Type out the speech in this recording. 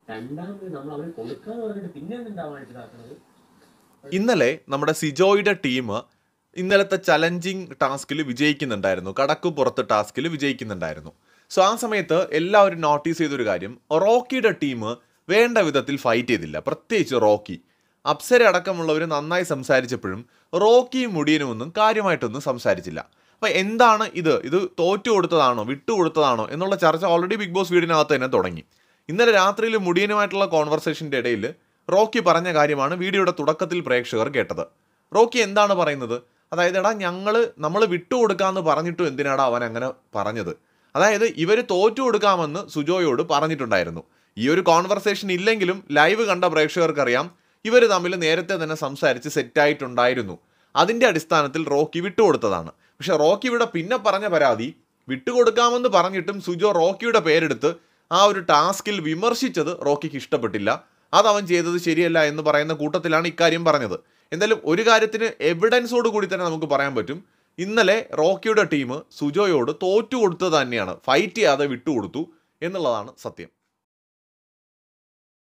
ഇന്നലെ നമ്മുടെ സിജോയുടെ ടീം ഇന്നലത്തെ ചലഞ്ചിങ് ടാസ്കിൽ വിജയിക്കുന്നുണ്ടായിരുന്നു, കടക്കുപുറത്ത് ടാസ്കിൽ വിജയിക്കുന്നുണ്ടായിരുന്നു. സോ ആ സമയത്ത് എല്ലാവരും നോട്ടീസ് ചെയ്തൊരു കാര്യം, റോക്കിയുടെ ടീം വേണ്ട വിധത്തിൽ ഫൈറ്റ് ചെയ്തില്ല. പ്രത്യേകിച്ച് റോക്കി, അപ്സര അടക്കമുള്ളവർ നന്നായി സംസാരിച്ചപ്പോഴും റോക്കിയും മുടിയനും ഒന്നും കാര്യമായിട്ടൊന്നും സംസാരിച്ചില്ല. അപ്പോൾ എന്താണ് ഇത് തോറ്റു കൊടുത്തതാണോ വിട്ടുകൊടുത്തതാണോ എന്നുള്ള ചർച്ച ഓൾറെഡി ബിഗ് ബോസ് വീടിനകത്ത് തന്നെ തുടങ്ങി. ഇന്നലെ രാത്രിയിൽ മുടിയനുമായിട്ടുള്ള കോൺവെർസേഷൻ്റെ ഇടയിൽ റോക്കി പറഞ്ഞ കാര്യമാണ് വീഡിയോയുടെ തുടക്കത്തിൽ പ്രേക്ഷകർ കേട്ടത്. റോക്കി എന്താണ് പറയുന്നത്? അതായത് നമ്മൾ വിട്ടുകൊടുക്കാമെന്ന് പറഞ്ഞിട്ടും എന്തിനാടാ അവൻ അങ്ങനെ പറഞ്ഞത്? അതായത് ഇവർ തോറ്റു കൊടുക്കാമെന്ന് സുജോയോട് പറഞ്ഞിട്ടുണ്ടായിരുന്നു. ഈ ഒരു കോൺവെർസേഷൻ ഇല്ലെങ്കിലും ലൈവ് കണ്ട പ്രേക്ഷകർക്കറിയാം ഇവർ തമ്മിൽ നേരത്തെ തന്നെ സംസാരിച്ച് സെറ്റായിട്ടുണ്ടായിരുന്നു. അതിൻ്റെ അടിസ്ഥാനത്തിൽ റോക്കി വിട്ടുകൊടുത്തതാണ്. പക്ഷെ റോക്കി ഇവിടെ പിന്നെ പറഞ്ഞ പരാതി, വിട്ടുകൊടുക്കാമെന്ന് പറഞ്ഞിട്ടും സുജോ റോക്കിയുടെ പേരെടുത്ത് ആ ഒരു ടാസ്കിൽ വിമർശിച്ചത് റോക്കിക്ക് ഇഷ്ടപ്പെട്ടില്ല. അതവൻ ചെയ്തത് ശരിയല്ല എന്ന് പറയുന്ന കൂട്ടത്തിലാണ് ഇക്കാര്യം പറഞ്ഞത്. എന്തായാലും ഒരു കാര്യത്തിന് എവിഡൻസോട് കൂടി തന്നെ നമുക്ക് പറയാൻ പറ്റും, ഇന്നലെ റോക്കിയുടെ ടീം സുജോയോട് തോറ്റു കൊടുത്തത് തന്നെയാണ്, ഫൈറ്റ് ചെയ്യാതെ വിട്ടുകൊടുത്തു എന്നുള്ളതാണ് സത്യം.